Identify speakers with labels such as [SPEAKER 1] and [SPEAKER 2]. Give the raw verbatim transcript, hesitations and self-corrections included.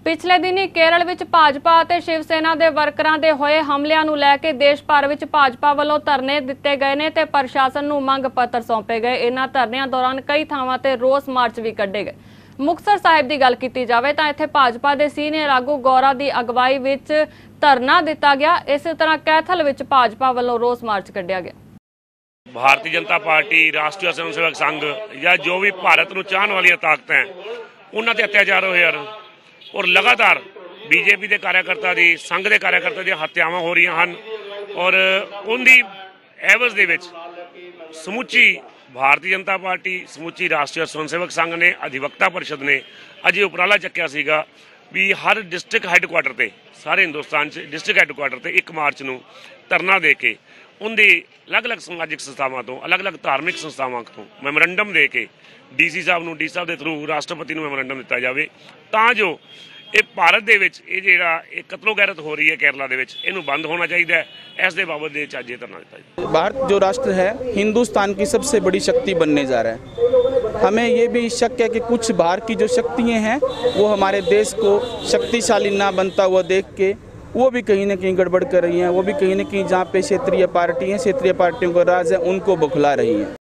[SPEAKER 1] ਪਿਛਲੇ ਦਿਨੀ ਕੇਰਲ ਵਿੱਚ ਭਾਜਪਾ ਅਤੇ ਸ਼ਿਵ ਸੈਨਾ ਦੇ ਵਰਕਰਾਂ ਦੇ ਹੋਏ ਹਮਲਿਆਂ ਨੂੰ ਲੈ ਕੇ ਦੇਸ਼ ਭਰ ਵਿੱਚ ਭਾਜਪਾ ਵੱਲੋਂ ਧਰਨੇ ਦਿੱਤੇ ਗਏ ਨੇ ਤੇ ਪ੍ਰਸ਼ਾਸਨ ਨੂੰ ਮੰਗ ਪੱਤਰ ਸੌਂਪੇ ਗਏ। ਇਹਨਾਂ ਧਰਨਿਆਂ ਦੌਰਾਨ ਕਈ ਥਾਵਾਂ ਤੇ ਰੋਸ ਮਾਰਚ ਵੀ ਕੱਢੇ ਗਏ। ਮੁਕਤਸਰ ਸਾਹਿਬ ਦੀ ਗੱਲ ਕੀਤੀ ਜਾਵੇ ਤਾਂ ਇੱਥੇ ਭਾਜਪਾ ਦੇ ਸੀਨੀਅਰ ਆਗੂ ਗੌਰਾ ਦੀ ਅਗਵਾਈ ਵਿੱਚ ਧਰਨਾ ਦਿੱਤਾ ਗਿਆ। ਇਸੇ ਤਰ੍ਹਾਂ ਕੈਥਲ ਵਿੱਚ ਭਾਜਪਾ ਵੱਲੋਂ ਰੋਸ ਮਾਰਚ ਕੱਢਿਆ ਗਿਆ।
[SPEAKER 2] भारतीय जनता पार्टी, राष्ट्रीय स्वयंसेवक संघ या जो भी भारत को चाहने वाली ताकत हैं उन्होंने अत्याचार होए हैं और लगातार बीजेपी के कार्यकर्ता की संघ के कार्यकर्ता दी हत्यावां हो रही हैं और उनकी एवज दे विच समुची भारतीय जनता पार्टी, समुची राष्ट्रीय स्वयंसेवक संघ ने, अधिवक्ता परिषद ने अजे उपराला चक्या सीगा भी हर डिस्ट्रिक्ट हैडकुआटर से सारे हिंदुस्तान से डिस्ट्रिक्ट हैडकुआटर से एक मार्च को धरना दे के उनकी अलग अलग समाजिक संस्थावां तो अलग अलग धार्मिक संस्थावां तो मैमोरेंडम दे के डी सी साहब नूं डी साहब के थ्रू राष्ट्रपति नूं मैमोरेंडम दिता जाए तां जो ये भारत दे विच ये जिहड़ा ये कतलो गैरत हो रही है केरला दे विच इहनूं बंद होना चाहिए। इस दे बाबत दे अज धरना दिता जाए।
[SPEAKER 3] भारत जो राष्ट्र है हिंदुस्तान की सबसे बड़ी शक्ति बनने जा रहा है। हमें ये भी शक है कि कुछ बाहर की जो शक्तियाँ हैं वो हमारे देश को शक्तिशाली ना बनता हुआ देख के वो भी कहीं ना कहीं गड़बड़ कर रही हैं। वो भी कहीं ना कहीं जहाँ पे क्षेत्रीय पार्टी हैं, क्षेत्रीय पार्टियों का राज है, उनको बौखला रही हैं।